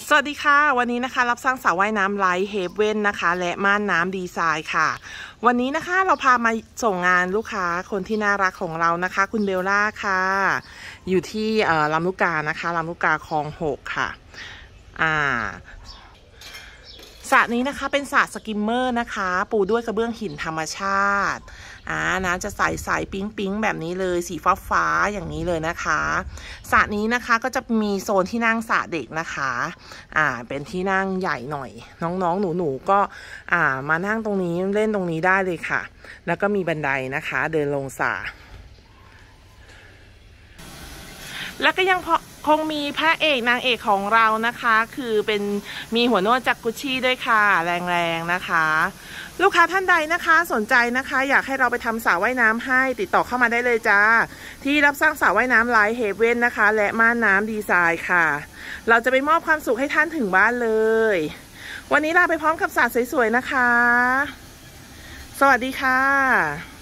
สวัสดีค่ะวันนี้นะคะรับสร้างสระว่ายน้ำไลท์เฮเว่นนะคะและม่านน้ำดีไซน์ค่ะวันนี้นะคะเราพามาส่งงานลูกค้าคนที่น่ารักของเรานะคะคุณเบลล่าค่ะอยู่ที่ลำลูกกานะคะลำลูกกาคลอง 6ค่ะสระนี้นะคะเป็นสระสกิมเมอร์นะคะปูด้วยกระเบื้องหินธรรมชาติน้ำจะใสปิ๊งแบบนี้เลยสีฟ้าอย่างนี้เลยนะคะสระนี้นะคะก็จะมีโซนที่นั่งสระเด็กนะคะเป็นที่นั่งใหญ่หน่อยน้องหนูก็มานั่งตรงนี้เล่นตรงนี้ได้เลยค่ะแล้วก็มีบันไดนะคะเดินลงสระแล้วก็ยังคงมีพระเอกนางเอกของเรานะคะคือเป็นมีหัวนวดจากกุชชี่ด้วยค่ะแรงๆนะคะลูกค้าท่านใดนะคะสนใจนะคะอยากให้เราไปทำสระว่ายน้ำให้ติดต่อเข้ามาได้เลยจ้าที่รับสร้างสระว่ายน้ำไลท์เฮเว่นนะคะและม่านน้ำดีไซน์ค่ะเราจะไปมอบความสุขให้ท่านถึงบ้านเลยวันนี้ลาไปพร้อมกับสระสวยๆนะคะสวัสดีค่ะ